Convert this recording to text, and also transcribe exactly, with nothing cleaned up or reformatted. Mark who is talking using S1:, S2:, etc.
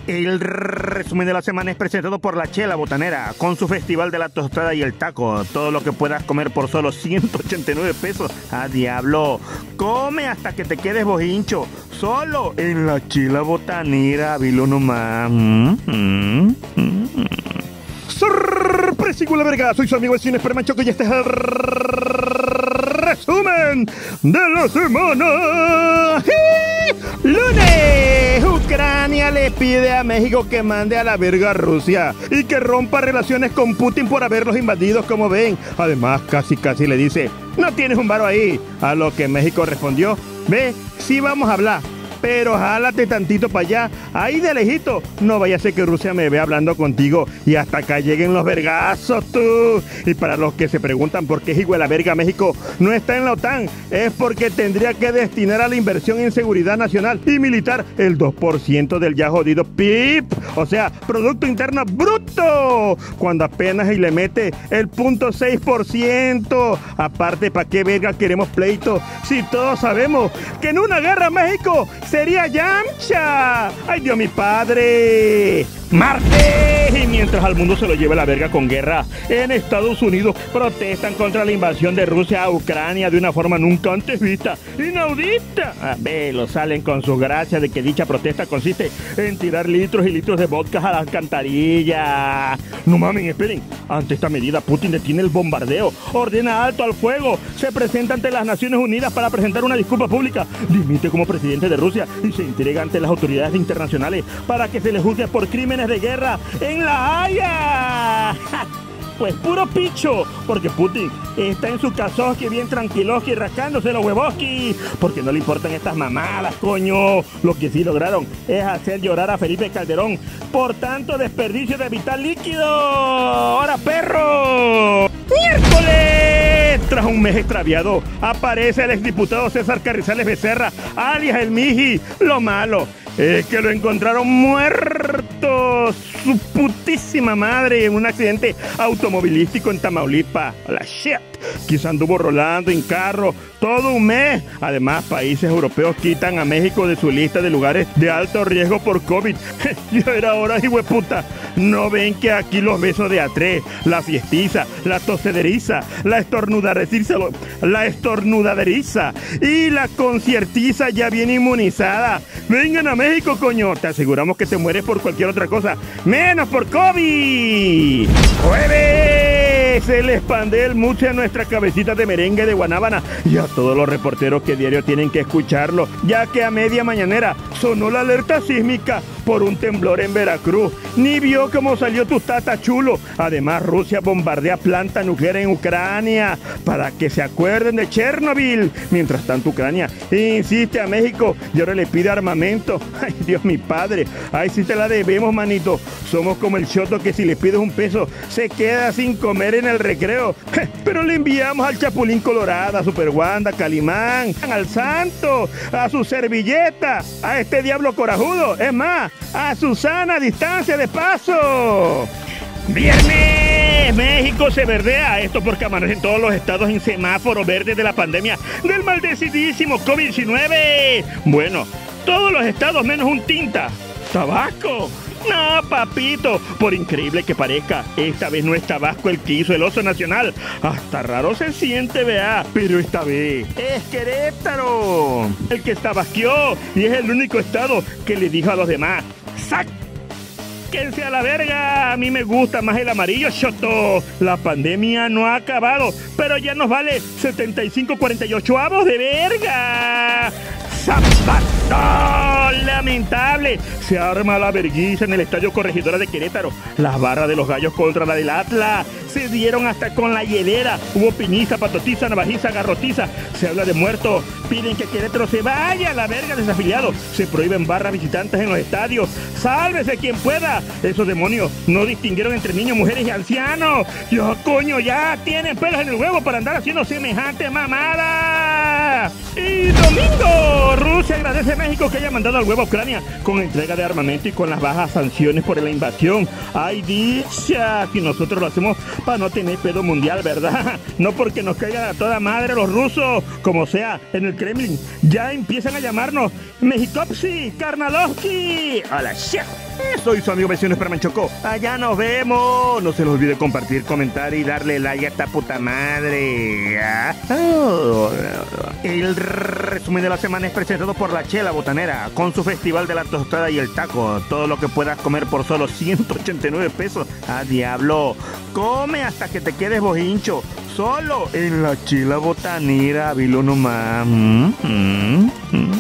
S1: El resumen de la semana es presentado por La Chela Botanera, con su festival de la tostada y el taco. Todo lo que puedas comer por solo ciento ochenta y nueve pesos. ¡A diablo! Come hasta que te quedes bojincho. Solo en La Chela Botanera. Vilo nomás. Mm, mm, mm. ¡Sorpresico la verga! Soy su amigo el Cine Permanchoco y este es el resumen de la semana. ¡Lunes! Ucrania le pide a México que mande a la verga a Rusia y que rompa relaciones con Putin por haberlos invadido, como ven. Además, casi casi le dice, no tienes un varo ahí. A lo que México respondió, ve, sí vamos a hablar, pero jálate tantito para allá, ahí de lejito. No vaya a ser que Rusia me vea hablando contigo y hasta acá lleguen los vergazos, tú. Y para los que se preguntan por qué hijo de la verga México no está en la OTAN, es porque tendría que destinar a la inversión en seguridad nacional y militar el dos por ciento del ya jodido P I B, o sea, Producto Interno Bruto, cuando apenas y le mete el punto seis por ciento. Aparte, ¿para qué verga queremos pleito si todos sabemos que en una guerra México sería Yamcha? ¡Ay, Dios, mi padre! ¡Martes! Y mientras al mundo se lo lleva la verga con guerra, en Estados Unidos protestan contra la invasión de Rusia a Ucrania de una forma nunca antes vista, inaudita. A ver, lo salen con su gracia de que dicha protesta consiste en tirar litros y litros de vodka a la alcantarilla. No mamen, esperen. Ante esta medida, Putin detiene el bombardeo, ordena alto al fuego, se presenta ante las Naciones Unidas para presentar una disculpa pública, dimite como presidente de Rusia y se entrega ante las autoridades internacionales para que se le juzgue por crímenes de guerra en La Haya. Pues puro picho, porque Putin está en su casoski bien tranquiloski rascándose los huevoski, porque no le importan estas mamadas, coño. Lo que sí lograron es hacer llorar a Felipe Calderón por tanto desperdicio de vital líquido. ¡Ahora, perro! ¡Miércoles! Tras un mes extraviado, aparece el exdiputado César Carrizales Becerra, alias el Miji. Lo malo es que lo encontraron muerto, su putísima madre, en un accidente automovilístico en Tamaulipas. La shit. Quizá anduvo rolando en carro todo un mes. Además, países europeos quitan a México de su lista de lugares de alto riesgo por COVID. Ya era hora, hijueputa. ¿No ven que aquí los besos de A tres, la fiestiza, la tosederiza, la estornudaderiza, la estornudaderiza y la conciertiza ya viene inmunizada? Vengan a México, coño. Te aseguramos que te mueres por cualquier otra cosa, menos por COVID. ¡Jueves! Se les expande el mucho a nuestra cabecita de merengue de guanábana y a todos los reporteros que diario tienen que escucharlo, ya que a media mañanera sonó la alerta sísmica por un temblor en Veracruz. Ni vio cómo salió tu tata chulo. Además, Rusia bombardea planta nuclear en Ucrania para que se acuerden de Chernobyl. Mientras tanto, Ucrania insiste a México y ahora le pide armamento. Ay, Dios, mi padre. Ay, sí te la debemos, manito. Somos como el choto que si le pides un peso se queda sin comer en el recreo. Pero le enviamos al Chapulín Colorado, a Super Wanda, Calimán, al Santo, a su servilleta, a este diablo corajudo. Es más, a Susana a distancia de paso. Viernes, México se verdea. Esto porque amanecen todos los estados en semáforo verde de la pandemia del maldecidísimo COVID diecinueve. Bueno, todos los estados menos un tinta. Tabasco. No, papito, por increíble que parezca, esta vez no es Tabasco el que hizo el oso nacional. Hasta raro se siente, vea, pero esta vez es Querétaro el que tabasqueó y es el único estado que le dijo a los demás, sáquense a la verga, a mí me gusta más el amarillo, choto. La pandemia no ha acabado, pero ya nos vale setenta y cinco cuarenta y ocho avos de verga. ¡Zapato! ¡Lamentable! Se arma la verguiza en el Estadio Corregidora de Querétaro. Las barras de los gallos contra la del Atlas se dieron hasta con la hielera. Hubo piniza, patotiza, navajiza, garrotiza. Se habla de muertos. Piden que Querétaro se vaya a la verga desafiliado. Se prohíben barras visitantes en los estadios. ¡Sálvese quien pueda! Esos demonios no distinguieron entre niños, mujeres y ancianos. ¡Ya, coño, ya! Tienen pelos en el huevo para andar haciendo semejante mamada. Y domingo, Rusia agradece a México que haya mandado al huevo a Ucrania con entrega de armamento y con las bajas sanciones por la invasión. ¡Ay, dicha! Si nosotros lo hacemos para no tener pedo mundial, ¿verdad? No porque nos caigan a toda madre los rusos, como sea, en el Kremlin Ya empiezan a llamarnos Mexicopsi, Carnalowski. Hola, chef. Soy su amigo vecino Esperman Chocó. Allá nos vemos. No se les olvide compartir, comentar y darle like a esta puta madre. El resumen de la semana es presentado por La Chela Botanera, con su festival de la tostada y el taco. Todo lo que puedas comer por solo ciento ochenta y nueve pesos. ¡Ah, diablo! Come hasta que te quedes bojincho. Solo en La Chela Botanera, vilo nomás. Mm, mm, mm.